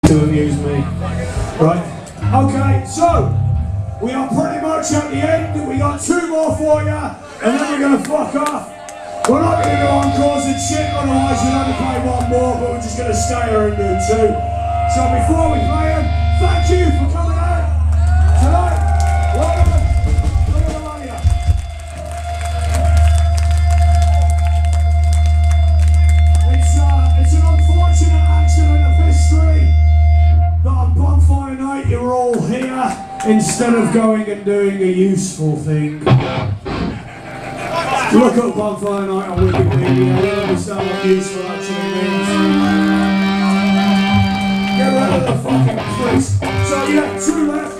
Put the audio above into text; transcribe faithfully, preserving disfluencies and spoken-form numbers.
to amuse me. Right? Okay, so we are pretty much at the end. We got two more for you, and then we're gonna fuck off. We're not gonna do encores and shit, otherwise we'll only play one more, but we're just gonna stay here and do two. So before we play them, thank you for coming out tonight. Well done. Look at the money. It's uh, it's an unfortunate accident of history that on Bonfire Night you're all here instead of going and doing a useful thing. Look up Bonfire Night on Wikipedia, you'll understand what useful actually means. Get rid of the fucking priest. So yeah, two left.